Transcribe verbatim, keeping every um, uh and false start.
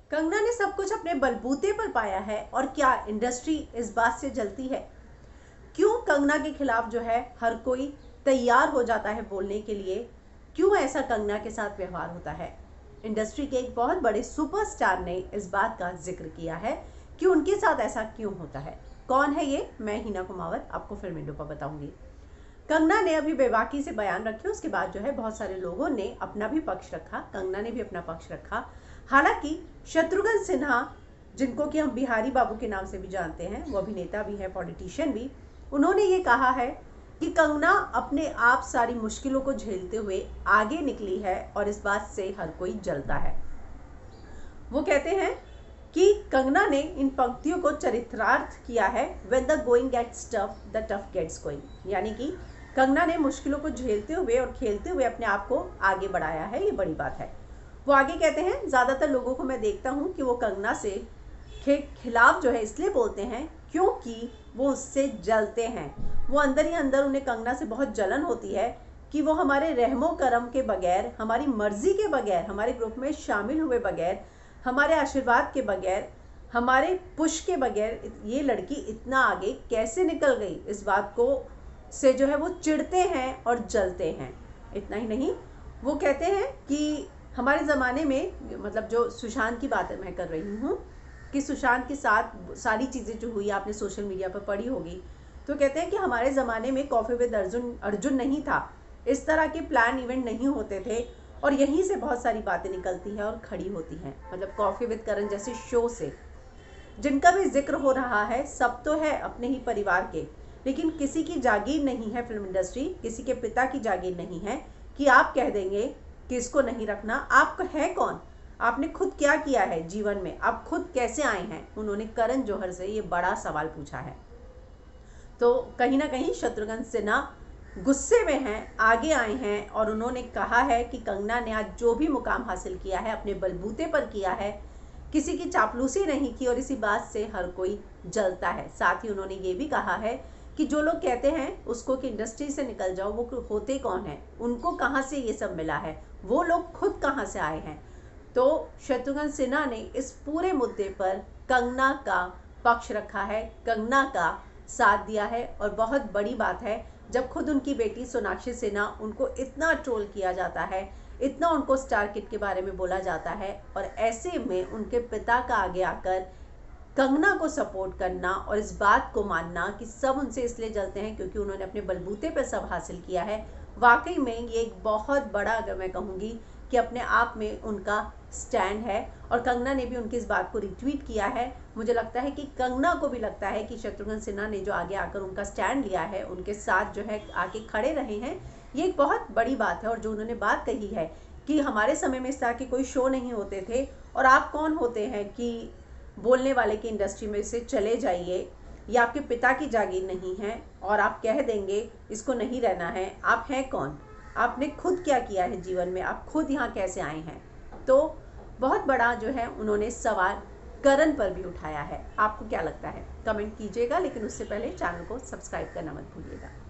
कंगना ने सब कुछ अपने बलबूते पर पाया है और क्या इंडस्ट्री इस बात से जलती है? क्यों कंगना के खिलाफ जो है हर कोई तैयार हो जाता है बोलने के लिए? क्यों ऐसा कंगना के साथ व्यवहार होता है? इंडस्ट्री के एक बहुत बड़े सुपरस्टार ने इस बात का जिक्र किया है कि उनके साथ ऐसा क्यों होता है। कौन है ये? मैं हिना कुमावत आपको फिल्म इंडो पर बताऊंगी। कंगना ने अभी बेबाकी से बयान रखे, उसके बाद जो है बहुत सारे लोगों ने अपना भी पक्ष रखा, कंगना ने भी अपना पक्ष रखा। हालांकि शत्रुघ्न सिन्हा, जिनको कि हम बिहारी बाबू के नाम से भी जानते हैं, वो अभिनेता भी है, पॉलिटिशियन भी, उन्होंने ये कहा है कि कंगना अपने आप सारी मुश्किलों को झेलते हुए आगे निकली है और इस बात से हर कोई जलता है। वो कहते हैं कि कंगना ने इन पंक्तियों को चरित्रार्थ किया है, when the going gets tough the tough gets going, यानी कि कंगना ने मुश्किलों को झेलते हुए और खेलते हुए अपने आप को आगे बढ़ाया है। ये बड़ी बात है। वो आगे कहते हैं, ज़्यादातर लोगों को मैं देखता हूँ कि वो कंगना से के खिलाफ जो है इसलिए बोलते हैं क्योंकि वो उससे जलते हैं। वो अंदर ही अंदर उन्हें कंगना से बहुत जलन होती है कि वो हमारे रहमो करम के बगैर, हमारी मर्जी के बगैर, हमारे ग्रुप में शामिल हुए बगैर, हमारे आशीर्वाद के बगैर, हमारे पुश के बगैर ये लड़की इतना आगे कैसे निकल गई, इस बात को से जो है वो चिढ़ते हैं और जलते हैं। इतना ही नहीं, वो कहते हैं कि हमारे ज़माने में, मतलब जो सुशांत की बात मैं कर रही हूँ, कि सुशांत के साथ सारी चीज़ें जो हुई आपने सोशल मीडिया पर पढ़ी होगी, तो कहते हैं कि हमारे ज़माने में कॉफ़ी विद अर्जुन अर्जुन नहीं था, इस तरह के प्लान इवेंट नहीं होते थे और यहीं से बहुत सारी बातें निकलती हैं और खड़ी होती हैं। मतलब कॉफ़ी विद करण जैसे शो से जिनका भी जिक्र हो रहा है, सब तो है अपने ही परिवार के, लेकिन किसी की जागीर नहीं है फिल्म इंडस्ट्री, किसी के पिता की जागीर नहीं है कि आप कह देंगे कि इसको नहीं रखना। आप है कौन? आपने खुद क्या किया है जीवन में? आप खुद कैसे आए हैं? उन्होंने करण जौहर से ये बड़ा सवाल पूछा है। तो कहीं ना कहीं शत्रुघ्न सिन्हा गुस्से में हैं, आगे आए हैं और उन्होंने कहा है कि कंगना ने आज जो भी मुकाम हासिल किया है अपने बलबूते पर किया है, किसी की चापलूसी नहीं की और इसी बात से हर कोई जलता है। साथ ही उन्होंने ये भी कहा है कि जो लोग कहते हैं उसको कि इंडस्ट्री से निकल जाओ, वो होते कौन है, उनको कहाँ से ये सब मिला है, वो लोग खुद कहाँ से आए हैं। तो शत्रुघ्न सिन्हा ने इस पूरे मुद्दे पर कंगना का पक्ष रखा है, कंगना का साथ दिया है और बहुत बड़ी बात है जब खुद उनकी बेटी सोनाक्षी सिन्हा, उनको इतना ट्रोल किया जाता है, इतना उनको स्टार किड के बारे में बोला जाता है और ऐसे में उनके पिता का आगे आकर कंगना को सपोर्ट करना और इस बात को मानना कि सब उनसे इसलिए जलते हैं क्योंकि उन्होंने अपने बलबूते पर सब हासिल किया है, वाकई में ये एक बहुत बड़ा, अगर मैं कहूँगी कि अपने आप में उनका स्टैंड है। और कंगना ने भी उनकी इस बात को रिट्वीट किया है। मुझे लगता है कि कंगना को भी लगता है कि शत्रुघ्न सिन्हा ने जो आगे आकर उनका स्टैंड लिया है, उनके साथ जो है आके खड़े रहे हैं, ये एक बहुत बड़ी बात है। और जो उन्होंने बात कही है कि हमारे समय में इस तरह के कोई शो नहीं होते थे और आप कौन होते हैं कि बोलने वाले की इंडस्ट्री में से चले जाइए, या आपके पिता की जागीर नहीं है और आप कह देंगे इसको नहीं रहना है, आप हैं कौन? आपने खुद क्या किया है जीवन में, आप खुद यहाँ कैसे आए हैं? तो बहुत बड़ा जो है उन्होंने सवाल करण पर भी उठाया है। आपको क्या लगता है? कमेंट कीजिएगा, लेकिन उससे पहले चैनल को सब्सक्राइब करना मत भूलिएगा।